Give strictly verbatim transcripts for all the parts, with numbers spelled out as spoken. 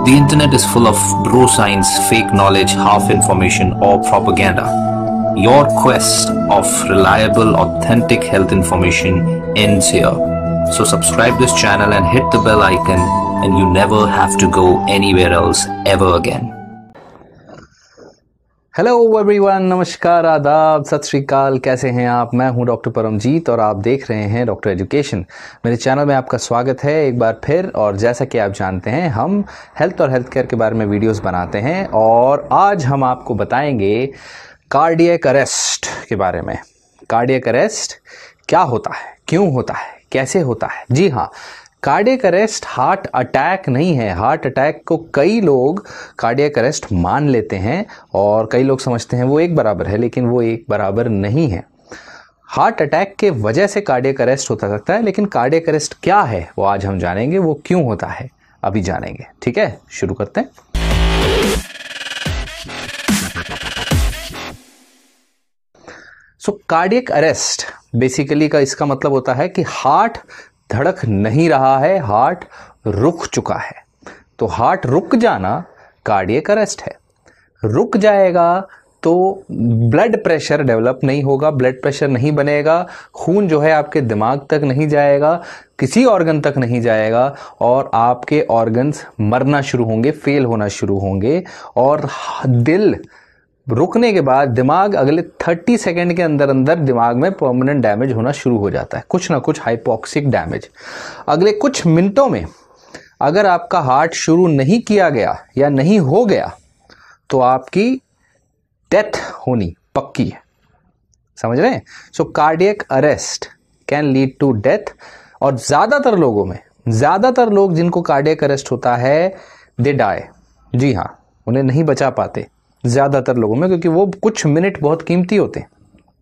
The internet is full of bro science, fake knowledge, half information, or propaganda. Your quest of reliable, authentic health information ends here. So subscribe this channel and hit the bell icon, and you never have to go anywhere else ever again. Hello everyone, नमस्कार, आदाब, सत श्री अकाल। कैसे हैं आप? मैं हूं doctor Paramjit और आप देख रहे हैं डॉक्टर एजुकेशन। मेरे चैनल में आपका स्वागत है एक बार फिर। और जैसा कि आप जानते हैं, हम हेल्थ और हेल्थ केयर के बारे में वीडियोस बनाते हैं और आज हम आपको बताएंगे कार्डियक अरेस्ट के बारे में। कार्डियक अरेस्ट क्या होता है, क्यों होता है, कैसे होता है? जी हाँ, कार्डियक अरेस्ट हार्ट अटैक नहीं है। हार्ट अटैक को कई लोग कार्डियक अरेस्ट मान लेते हैं और कई लोग समझते हैं वो एक बराबर है, लेकिन वो एक बराबर नहीं है। हार्ट अटैक के वजह से कार्डियक अरेस्ट होता सकता है, लेकिन कार्डियक अरेस्ट क्या है वो आज हम जानेंगे, वो क्यों होता है अभी जानेंगे। ठीक है, शुरू करते हैं। सो कार्डियक अरेस्ट बेसिकली का इसका मतलब होता है कि हार्ट धड़क नहीं रहा है, हार्ट रुक चुका है। तो हार्ट रुक जाना कार्डियक अरेस्ट है। रुक जाएगा तो ब्लड प्रेशर डेवलप नहीं होगा, ब्लड प्रेशर नहीं बनेगा, खून जो है आपके दिमाग तक नहीं जाएगा, किसी ऑर्गन तक नहीं जाएगा और आपके ऑर्गन्स मरना शुरू होंगे, फेल होना शुरू होंगे। और दिल रुकने के बाद दिमाग अगले तीस सेकंड के अंदर अंदर दिमाग में परमानेंट डैमेज होना शुरू हो जाता है, कुछ ना कुछ हाइपोक्सिक डैमेज। अगले कुछ मिनटों में अगर आपका हार्ट शुरू नहीं किया गया या नहीं हो गया तो आपकी डेथ होनी पक्की है। समझ रहे हैं? So cardiac arrest can lead to death. और ज्यादातर लोगों में, ज्यादातर लोग जिनको कार्डियक अरेस्ट होता है दे डाई। जी हाँ, उन्हें नहीं बचा पाते ज्यादातर लोगों में, क्योंकि वो कुछ मिनट बहुत कीमती होते हैं।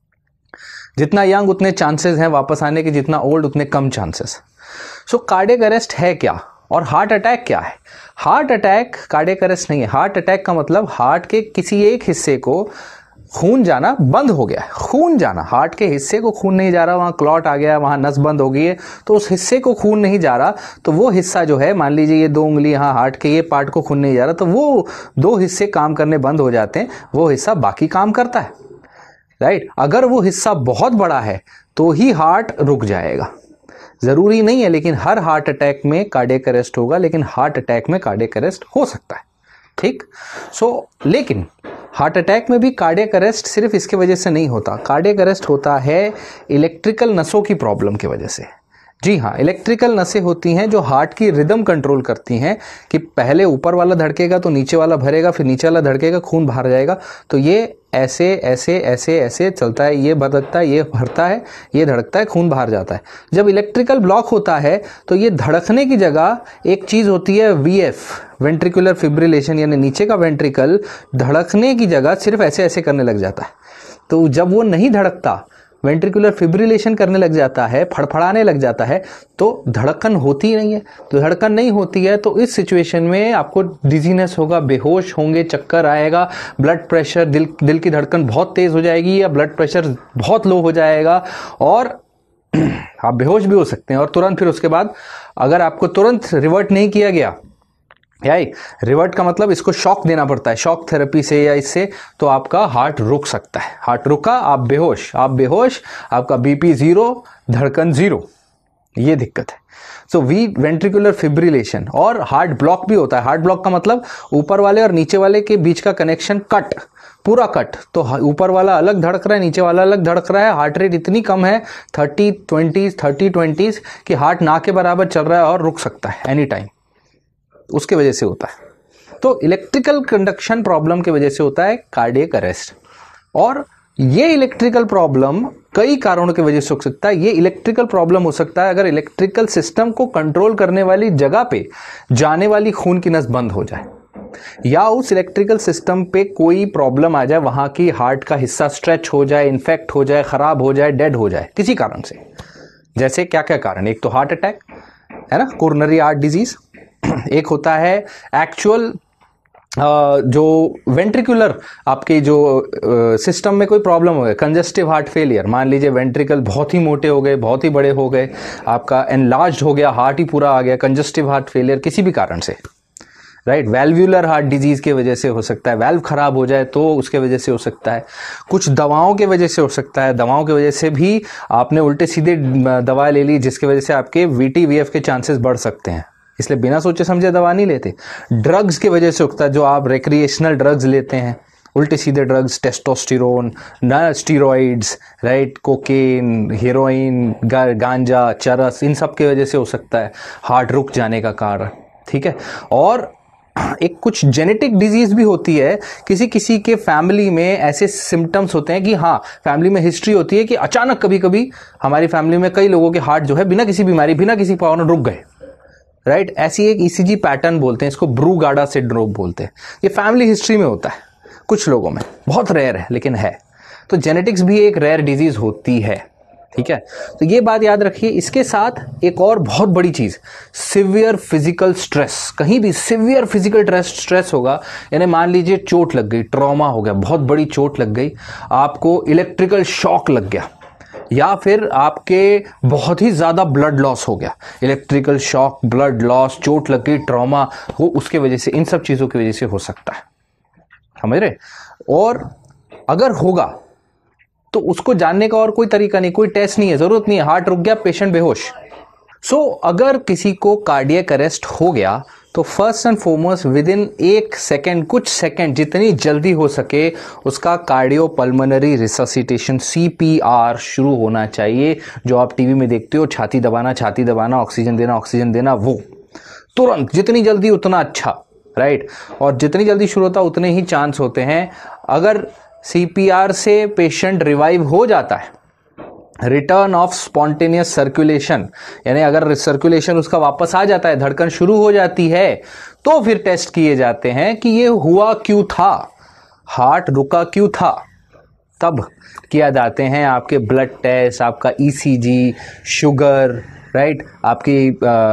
जितना यंग उतने चांसेस हैं वापस आने के, जितना ओल्ड उतने कम चांसेस। सो कार्डियक अरेस्ट है क्या और हार्ट अटैक क्या है? हार्ट अटैक कार्डियक अरेस्ट नहीं है। हार्ट अटैक का मतलब हार्ट के किसी एक हिस्से को खून जाना बंद हो गया है। खून जाना, हार्ट के हिस्से को खून नहीं जा रहा, वहां क्लॉट आ गया, वहां नस बंद हो गई है, तो उस हिस्से को खून नहीं जा रहा। तो वो हिस्सा जो है, मान लीजिए ये दो उंगली यहाँ हार्ट के ये पार्ट को खून नहीं जा रहा, तो वो दो हिस्से काम करने बंद हो जाते हैं, वो हिस्सा बाकी काम करता है। राइट? अगर वो हिस्सा बहुत बड़ा है तो ही हार्ट रुक जाएगा। जरूरी नहीं है, लेकिन हर हार्ट अटैक में कार्डियक अरेस्ट होगा, लेकिन हार्ट अटैक में कार्डियक अरेस्ट हो सकता है। ठीक? सो लेकिन हार्ट अटैक में भी कार्डियक अरेस्ट सिर्फ इसके वजह से नहीं होता। कार्डियक अरेस्ट होता है इलेक्ट्रिकल नसों की प्रॉब्लम की वजह से। जी हाँ, इलेक्ट्रिकल नसें होती हैं जो हार्ट की रिदम कंट्रोल करती हैं कि पहले ऊपर वाला धड़केगा तो नीचे वाला भरेगा, फिर नीचे वाला धड़केगा, खून बाहर जाएगा। तो ये ऐसे ऐसे ऐसे ऐसे चलता है, ये धड़कता है, ये भरता है, ये धड़कता है, खून बाहर जाता है। जब इलेक्ट्रिकल ब्लॉक होता है तो ये धड़कने की जगह एक चीज होती है वी एफ, वेंट्रिकुलर फिब्रिलेशन, यानी नीचे का वेंट्रिकल धड़कने की जगह सिर्फ ऐसे ऐसे करने लग जाता है। तो जब वो नहीं धड़कता, वेंट्रिकुलर फिब्रिलेशन करने लग जाता है, फड़फड़ाने लग जाता है, तो धड़कन होती नहीं है। तो धड़कन नहीं होती है तो इस सिचुएशन में आपको डिजीनेस होगा, बेहोश होंगे, चक्कर आएगा, ब्लड प्रेशर, दिल दिल की धड़कन बहुत तेज हो जाएगी या ब्लड प्रेशर बहुत लो हो जाएगा और आप बेहोश भी हो सकते हैं। और तुरंत फिर उसके बाद अगर आपको तुरंत रिवर्ट नहीं किया गया, यानी रिवर्ट का मतलब इसको शॉक देना पड़ता है, शॉक थेरेपी से या इससे, तो आपका हार्ट रुक सकता है। हार्ट रुका, आप बेहोश, आप बेहोश, आपका बीपी जीरो, धड़कन जीरो, ये दिक्कत है। So V ventricular fibrillation. और हार्ट ब्लॉक भी होता है। हार्ट ब्लॉक का मतलब ऊपर वाले और नीचे वाले के बीच का कनेक्शन कट, पूरा कट। तो ऊपर वाला अलग धड़क रहा है, नीचे वाला अलग धड़क रहा है, हार्ट रेट इतनी कम है थर्टी ट्वेंटीज थर्टी ट्वेंटीज कि हार्ट ना के बराबर चल रहा है और रुक सकता है एनी टाइम। उसके वजह से होता है। तो इलेक्ट्रिकल कंडक्शन प्रॉब्लम की वजह से होता है कार्डियक अरेस्ट। और ये इलेक्ट्रिकल प्रॉब्लम कई कारणों की वजह से हो सकता है। ये इलेक्ट्रिकल प्रॉब्लम हो सकता है अगर इलेक्ट्रिकल सिस्टम को कंट्रोल करने वाली जगह पे जाने वाली खून की नस बंद हो जाए, या उस इलेक्ट्रिकल सिस्टम पे कोई प्रॉब्लम आ जाए, वहां की हार्ट का हिस्सा स्ट्रेच हो जाए, इन्फेक्ट हो जाए, खराब हो जाए, डेड हो जाए किसी कारण से। जैसे क्या क्या कारण? एक तो हार्ट अटैक है ना, कोरोनरी हार्ट डिजीज। एक होता है एक्चुअल जो वेंट्रिकुलर आपके जो सिस्टम में कोई प्रॉब्लम हो गया, कंजस्टिव हार्ट फेलियर। मान लीजिए वेंट्रिकल बहुत ही मोटे हो गए, बहुत ही बड़े हो गए, आपका एनलार्ज्ड हो गया, हार्ट ही पूरा आ गया, कंजस्टिव हार्ट फेलियर किसी भी कारण से। राइट। वैल्वुलर हार्ट डिजीज के वजह से हो सकता है, वैल्व खराब हो जाए तो उसके वजह से हो सकता है, कुछ दवाओं के वजह से हो सकता है, दवाओं की वजह से भी आपने उल्टे सीधे दवा ले ली जिसकी वजह से आपके वीटीवीएफ के चांसेस बढ़ सकते हैं, इसलिए बिना सोचे समझे दवा नहीं लेते। ड्रग्स की वजह से होता है, जो आप रिक्रिएशनल ड्रग्स लेते हैं, उल्टे सीधे ड्रग्स, टेस्टोस्टेरोन, ना स्टीरॉइड्स, राइट, कोकेन, हीरोइन, गांजा, चरस, इन सब की वजह से हो सकता है हार्ट रुक जाने का कारण, ठीक है। और एक कुछ जेनेटिक डिजीज भी होती है, किसी किसी के फैमिली में ऐसे सिम्टम्स होते हैं कि हाँ, फैमिली में हिस्ट्री होती है कि अचानक कभी कभी हमारी फैमिली में कई लोगों के हार्ट जो है बिना किसी बीमारी, बिना किसी प्रॉब्लम रुक गए, राइट। ऐसी एक ईसीजी पैटर्न बोलते हैं, इसको ब्रूगाडा सिंड्रोम बोलते हैं। ये फैमिली हिस्ट्री में होता है कुछ लोगों में, बहुत रेयर है लेकिन है। तो जेनेटिक्स भी एक रेयर डिजीज होती है, ठीक है। तो ये बात याद रखिए। इसके साथ एक और बहुत बड़ी चीज, सिवियर फिजिकल स्ट्रेस। कहीं भी सिवियर फिजिकल स्ट्रेस होगा, यानी मान लीजिए चोट लग गई, ट्रॉमा हो गया, बहुत बड़ी चोट लग गई, आपको इलेक्ट्रिकल शॉक लग गया, या फिर आपके बहुत ही ज्यादा ब्लड लॉस हो गया, इलेक्ट्रिकल शॉक, ब्लड लॉस, चोट लग गई, ट्रॉमा हो, उसके वजह से, इन सब चीजों की वजह से हो सकता है, समझ रहे। और अगर होगा तो उसको जानने का और कोई तरीका नहीं, कोई टेस्ट नहीं है, जरूरत नहीं है। हार्ट रुक गया, पेशेंट बेहोश। सो so, अगर किसी को कार्डियक अरेस्ट हो गया तो first and foremost within एक सेकेंड, कुछ सेकेंड, जितनी जल्दी हो सके उसका कार्डियोपल्मोनरी रिससिटेशन सीपीआर शुरू होना चाहिए। जो आप टीवी में देखते हो, छाती दबाना, छाती दबाना, ऑक्सीजन देना, ऑक्सीजन देना, वो तुरंत, जितनी जल्दी उतना अच्छा, राइट। और जितनी जल्दी शुरू होता उतने ही चांस होते हैं। अगर सीपीआर से पेशेंट रिवाइव हो जाता है, रिटर्न ऑफ स्पॉन्टेनियस सर्कुलेशन, यानी अगर सर्कुलेशन उसका वापस आ जाता है, धड़कन शुरू हो जाती है, तो फिर टेस्ट किए जाते हैं कि ये हुआ क्यों था, हार्ट रुका क्यों था। तब किया जाते हैं आपके ब्लड टेस्ट, आपका ईसीजी, शुगर, राइट, आपकी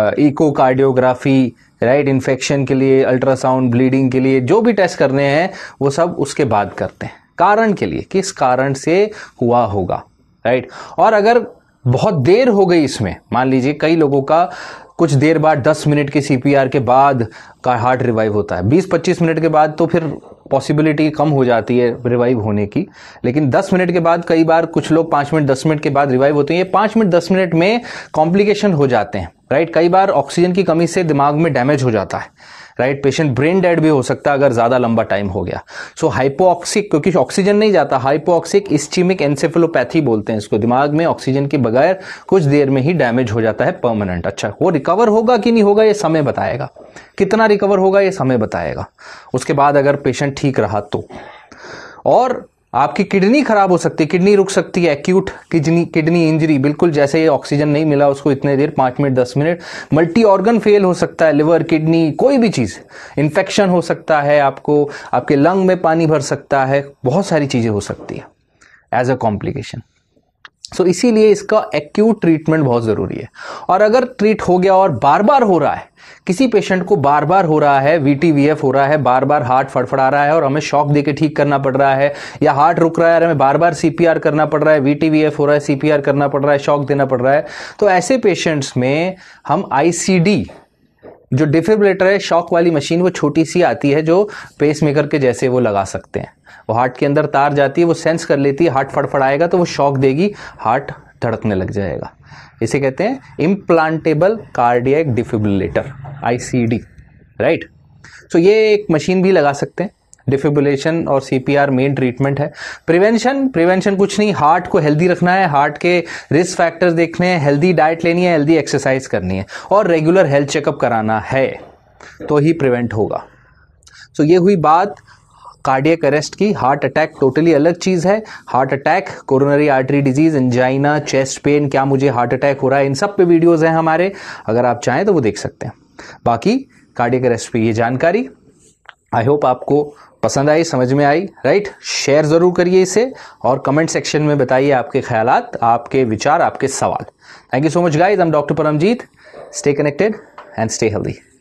इकोकार्डियोग्राफी, राइट, इन्फेक्शन के लिए अल्ट्रासाउंड, ब्लीडिंग के लिए जो भी टेस्ट करने हैं वो सब उसके बाद करते हैं, कारण के लिए, किस कारण से हुआ होगा, राइट। और अगर बहुत देर हो गई इसमें, मान लीजिए कई लोगों का कुछ देर बाद, दस मिनट के सीपीआर के बाद का हार्ट रिवाइव होता है, बीस पच्चीस मिनट के बाद तो फिर पॉसिबिलिटी कम हो जाती है रिवाइव होने की, लेकिन दस मिनट के बाद, कई बार कुछ लोग पाँच मिनट दस मिनट के बाद रिवाइव होते हैं। ये पाँच मिनट दस मिनट में कॉम्प्लिकेशन हो जाते हैं, राइट। कई बार ऑक्सीजन की कमी से दिमाग में डैमेज हो जाता है, राइट, पेशेंट ब्रेन डेड भी हो सकता है अगर ज्यादा लंबा टाइम हो गया। सो हाइपोऑक्सिक, क्योंकि ऑक्सीजन नहीं जाता, हाइपोऑक्सिक इस्चीमिक एन्सेफेलोपैथी बोलते हैं इसको, दिमाग में ऑक्सीजन के बगैर कुछ देर में ही डैमेज हो जाता है परमानेंट। अच्छा, वो रिकवर होगा कि नहीं होगा ये समय बताएगा, कितना रिकवर होगा ये समय बताएगा, उसके बाद अगर पेशेंट ठीक रहा तो। और आपकी किडनी खराब हो सकती है, किडनी रुक सकती है, एक्यूट किडनी किडनी इंजरी, बिल्कुल जैसे ये ऑक्सीजन नहीं मिला उसको इतने देर, पाँच मिनट दस मिनट। मल्टी ऑर्गन फेल हो सकता है, लिवर, किडनी, कोई भी चीज़, इन्फेक्शन हो सकता है, आपको आपके लंग में पानी भर सकता है, बहुत सारी चीज़ें हो सकती है एज अ कॉम्प्लिकेशन। सो इसीलिए इसका एक्यूट ट्रीटमेंट बहुत ज़रूरी है। और अगर ट्रीट हो गया और बार बार हो रहा है, किसी पेशेंट को बार बार हो रहा है, वीटीवीएफ हो रहा है, बार बार हार्ट फड़फड़ा रहा है और हमें शॉक देके ठीक करना पड़ रहा है, या हार्ट रुक रहा है और हमें बार बार सीपीआर करना पड़ रहा है, वीटीवीएफ हो रहा है, सीपीआर करना पड़ रहा है, शॉक देना पड़ रहा है, तो ऐसे पेशेंट्स में हम आईसीडी, जो डिफिब्रिलेटर है, शॉक वाली मशीन, वो छोटी सी आती है जो पेसमेकर के जैसे, वो लगा सकते हैं। वो हार्ट के अंदर तार जाती है, वो सेंस कर लेती है, हार्ट फड़फड़ाएगा तो वो शॉक देगी, हार्ट धड़कने लग जाएगा। इसे कहते हैं implantable cardiac defibrillator, ICD, right. So ये एक मशीन भी लगा सकते हैं। डिफिब्रिलेशन और सीपीआर मेन ट्रीटमेंट है। प्रिवेंशन प्रिवेंशन कुछ नहीं, हार्ट को हेल्दी रखना है, हार्ट के रिस्क फैक्टर्स देखने हैं, हेल्दी डाइट लेनी है, हेल्दी एक्सरसाइज करनी है और रेगुलर हेल्थ चेकअप कराना है, तो ही प्रिवेंट होगा। सो ये हुई बात कार्डियक अरेस्ट की। हार्ट अटैक टोटली अलग चीज़ है। Heart attack, coronary artery disease, angina, chest pain, क्या मुझे हार्ट अटैक हो रहा है, इन सब पे वीडियोस हैं हमारे, अगर आप चाहें तो वो देख सकते हैं। बाकी कार्डियक अरेस्ट पे ये जानकारी, आई होप आपको पसंद आई, समझ में आई, राइट। शेयर ज़रूर करिए इसे और कमेंट सेक्शन में बताइए आपके ख्यालात, आपके विचार, आपके सवाल। Thank you so much guys, I am doctor Paramjit. Stay connected and stay healthy.